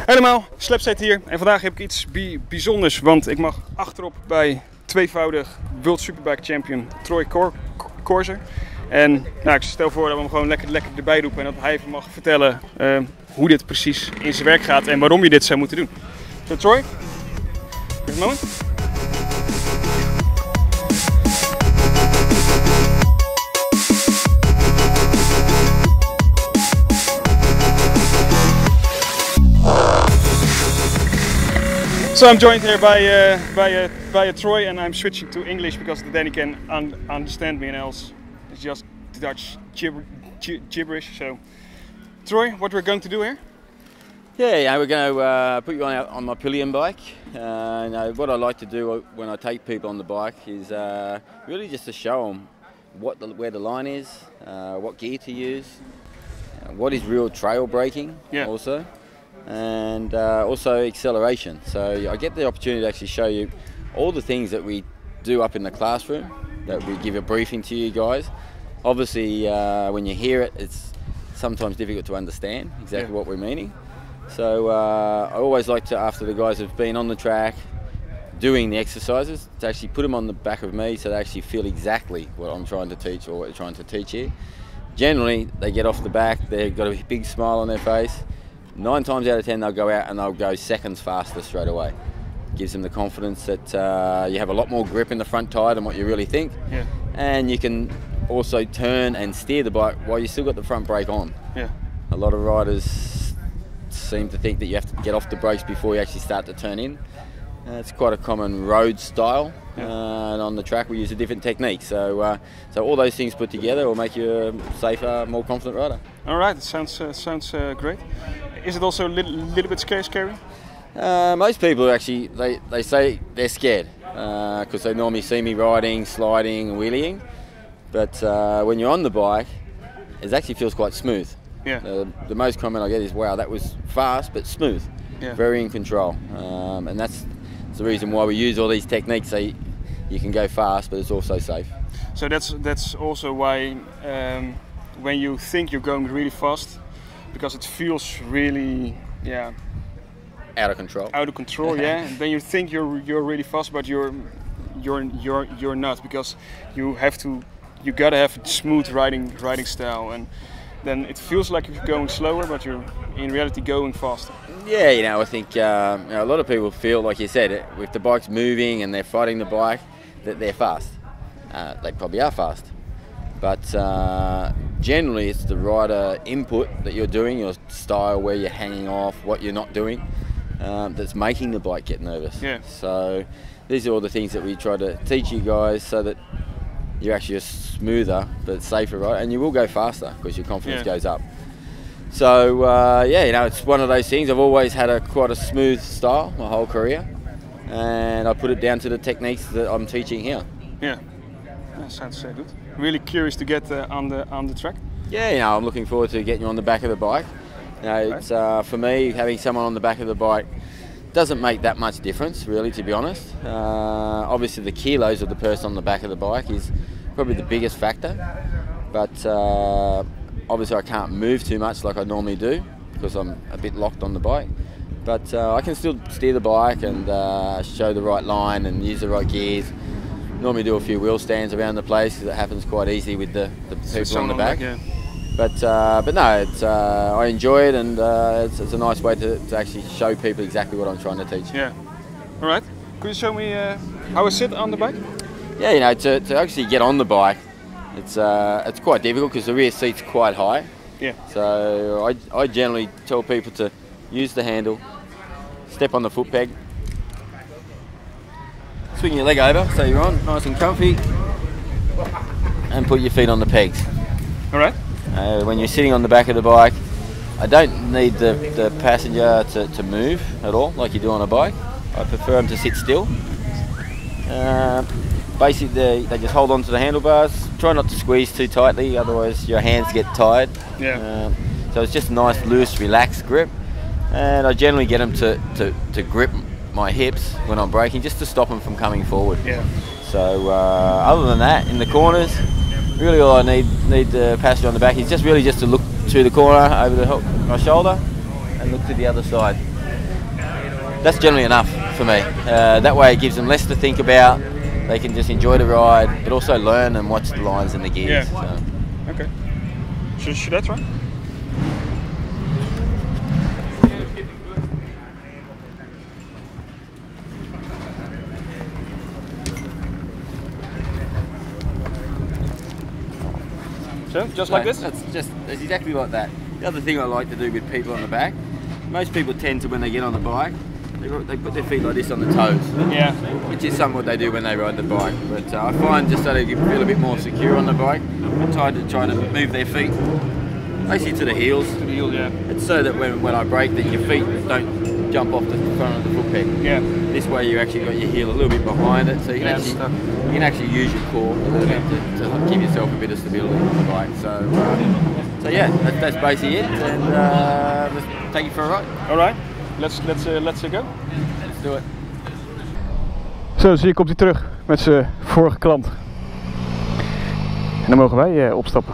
Helemaal, Slapset hier en vandaag heb ik iets bijzonders, want ik mag achterop bij tweevoudig World Superbike Champion Troy Corser. En nou, ik stel voor dat we hem gewoon lekker erbij roepen en dat hij even mag vertellen hoe dit precies in zijn werk gaat en waarom je dit zou moeten doen. So Troy, give a moment. So I'm joined here by Troy, and I'm switching to English because then he can understand me, and else it's just Dutch gibberish. So, Troy, what we're going to do here? Yeah, we're going to put you on my pillion bike. What I like to do when I take people on the bike is really just to show them where the line is, what gear to use, what is real trail braking also. And also acceleration. So I get the opportunity to actually show you all the things that we do up in the classroom, that we give a briefing to you guys. Obviously when you hear it, it's sometimes difficult to understand exactly what we're meaning. So I always like to, after the guys have been on the track doing the exercises, to actually put them on the back of me so they actually feel exactly what I'm trying to teach or what we're trying to teach here. Generally they get off the back, they've got a big smile on their face. 9 times out of 10 they'll go out and they'll go seconds faster straight away. Gives them the confidence that you have a lot more grip in the front tyre than what you really think. Yeah. And you can also turn and steer the bike while you still got the front brake on. Yeah. A lot of riders seem to think that you have to get off the brakes before you actually start to turn in. It's quite a common road style, and on the track we use a different technique. So all those things put together will make you a safer, more confident rider. All right, it sounds great. Is it also a little bit scary? Most people actually they say they're scared because they normally see me riding, sliding, and wheeling. But when you're on the bike, it actually feels quite smooth. Yeah. The most comment I get is, "Wow, that was fast but smooth, very in control," and that's the reason why we use all these techniques. So you can go fast, but it's also safe. So that's also why when you think you're going really fast, because it feels really out of control. Out of control, yeah. And then you think you're really fast, but you're not, because you gotta have a smooth riding style, and then it feels like you're going slower, but you're in reality going faster. Yeah, I think a lot of people feel, like you said, if the bike's moving and they're fighting the bike, that they're fast. They probably are fast, but generally it's the rider input that you're doing, your style, where you're hanging off, what you're not doing, that's making the bike get nervous. Yeah. So these are all the things that we try to teach you guys so that you're actually a smoother but safer rider, and you will go faster because your confidence goes up. So it's one of those things. I've always had quite a smooth style my whole career, and I put it down to the techniques that I'm teaching here. Yeah, that sounds so good. Really curious to get on the track. Yeah, I'm looking forward to getting you on the back of the bike. It's for me, having someone on the back of the bike doesn't make that much difference, really, to be honest. Obviously the kilos of the person on the back of the bike is probably the biggest factor, but obviously I can't move too much like I normally do because I'm a bit locked on the bike. But I can still steer the bike and show the right line and use the right gears. Normally do a few wheel stands around the place because it happens quite easily with the people on the back. But no, I enjoy it, and it's a nice way to actually show people exactly what I'm trying to teach. Yeah. All right. Could you show me how I sit on the bike? Yeah, to actually get on the bike, it's quite difficult because the rear seat's quite high. Yeah. So I generally tell people to use the handle, step on the foot peg, swing your leg over so you're on, nice and comfy, and put your feet on the pegs. All right. When you're sitting on the back of the bike, I don't need the passenger to move at all like you do on a bike. I prefer them to sit still. Basically, they just hold on to the handlebars. Try not to squeeze too tightly, otherwise your hands get tired. Yeah. So it's just a nice, loose, relaxed grip. And I generally get them to grip my hips when I'm braking, just to stop them from coming forward. Yeah. So other than that, in the corners, really all I need the passenger on the back is just to look to the corner over my shoulder and look to the other side. that's generally enough for me. That way it gives them less to think about. They can just enjoy the ride, but also learn and watch the lines and the gears. Yeah. So. Okay. Should I try? So, just like this? That's exactly like that. The other thing I like to do with people on the back, most people tend to, when they get on the bike, they put their feet like this on the toes. Yeah. Which is something what they do when they ride the bike. But I find just so they feel a bit more secure on the bike, I try to move their feet basically to the heels. To the heel, yeah. It's so that when I brake, that your feet don't jump off the front of the foot peg. Yeah. This way you actually got your heel a little bit behind it, so you can actually use your core a little bit to give yourself a bit of stability on the bike. So yeah, that's basically it, and let's take it for a ride. All right, let's go. Let's do it. Zo, dus hier komt hij terug met zijn vorige klant. En dan mogen wij opstappen.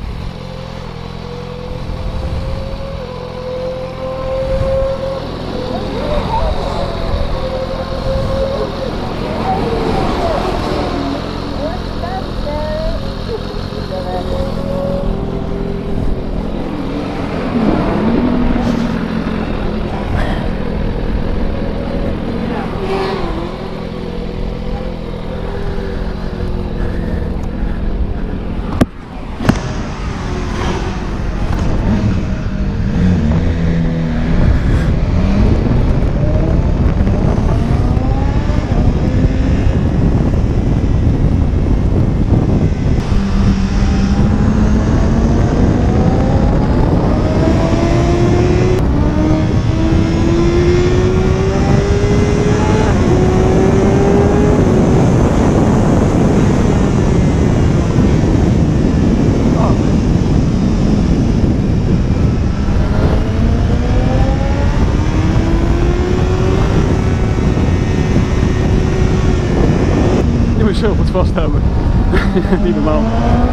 Zo goed vasthouden. Niet normaal.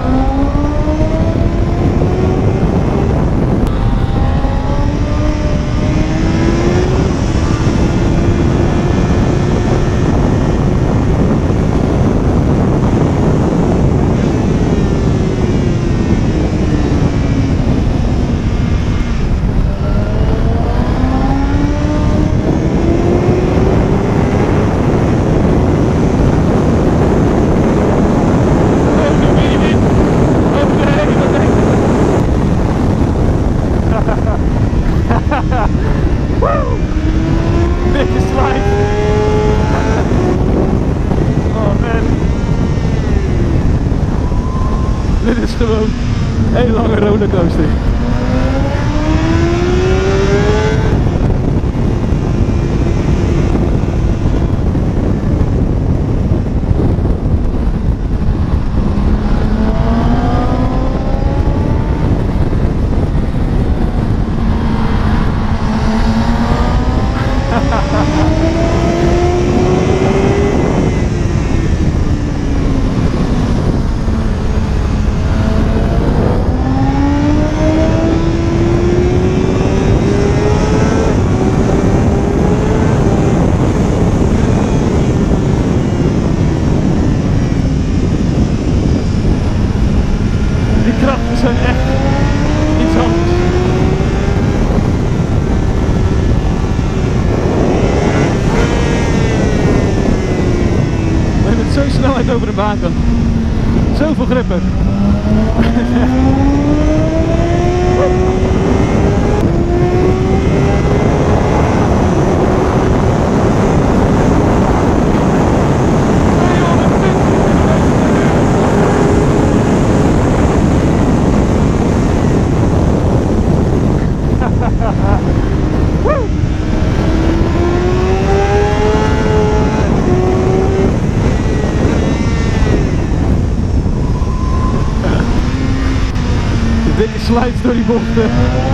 Dit is gewoon een hele lange rollercoaster. Zijn echt iets anders. Maar je met zo'n snelheid over de baan kan. Zoveel grippen. Dikke slides door die bochten.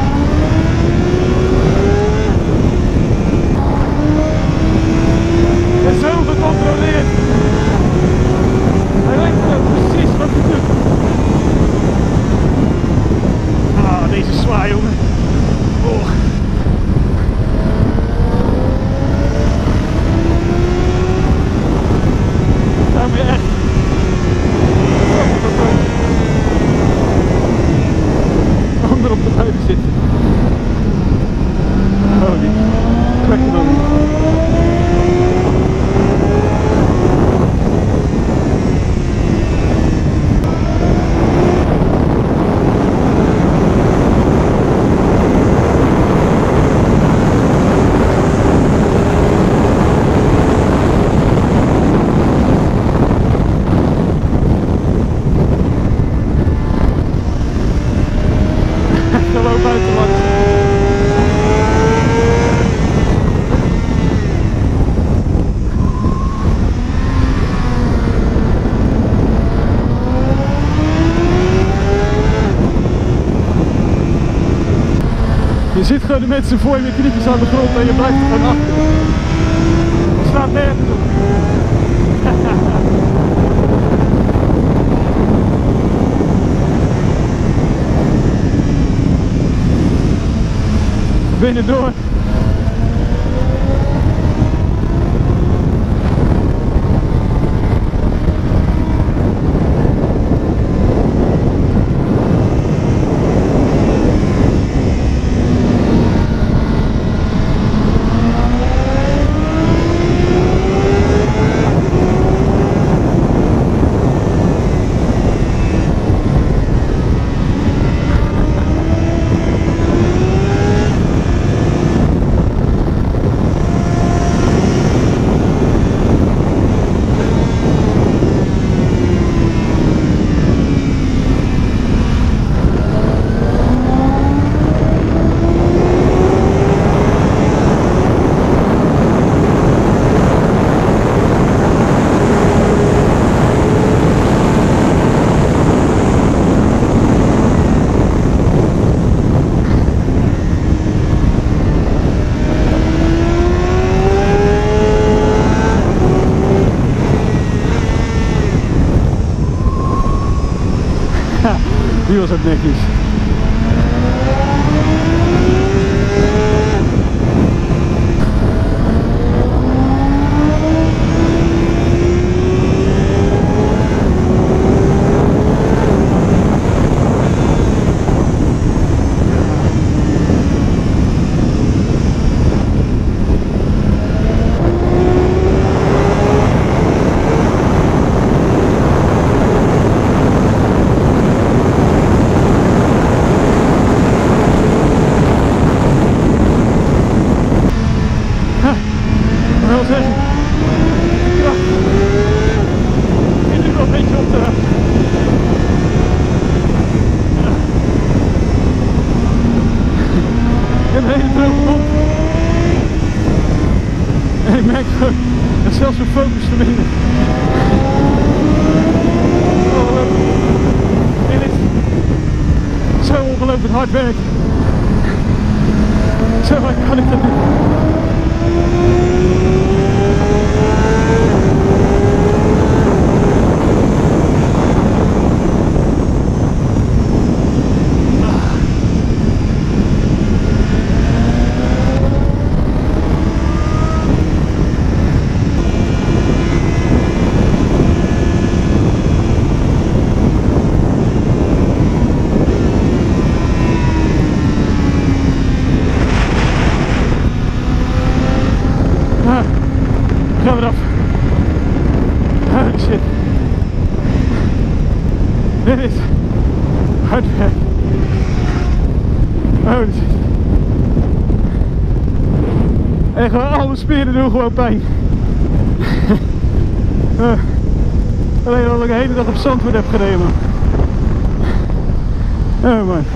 En zo gecontroleerd. Hij weet precies wat hij doet. Ah, deze zwaai, jongen. Oh. zo de mensen voor je met knietjes aan de grond en je blijft er gewoon achter. Het staat nergens op. Binnendoor. Die was ook netjes. En ik merk gewoon dat zelfs mijn focus vermindert. Dit is zo ongelooflijk hard werk. Zo hard kan ik dat niet. Gaan we eraf. Holy shit. Dit is hard werk. Holy shit. En gewoon al mijn spieren doen gewoon pijn. Alleen al ik de hele dag op Zandvoort heb gereden, man. Oh man.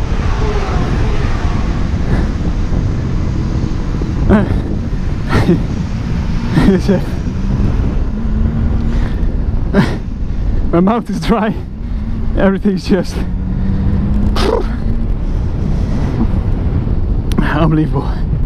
My mouth is dry. Everything's just unbelievable.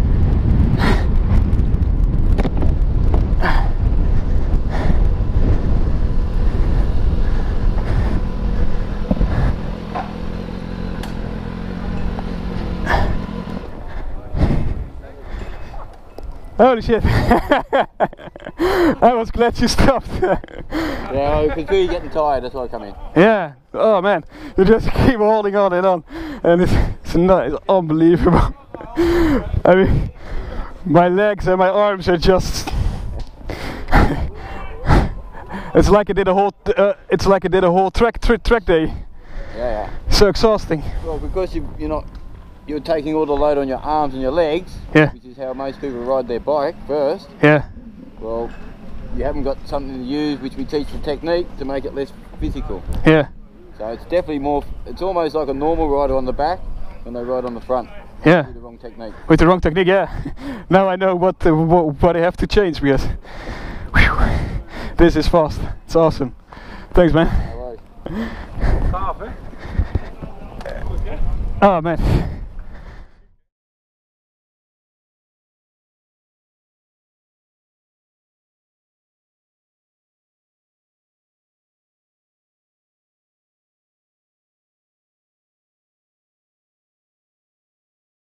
Holy shit. I was glad you stopped. Yeah, I can feel you getting tired, that's why I come in. Yeah, oh man, you just keep holding on, and it's unbelievable. I mean, my legs and my arms are just. It's like I did a whole track day. Yeah. So exhausting. Well, because you're taking all the load on your arms and your legs, yeah, which is how most people ride their bike first. Yeah. Well, you haven't got something to use, which we teach the technique to make it less physical. Yeah. So it's definitely more. It's almost like a normal rider on the back when they ride on the front. Yeah. With the wrong technique. With the wrong technique, yeah. Now I know what I have to change because whew, this is fast. It's awesome. Thanks, man. No worries. Oh man.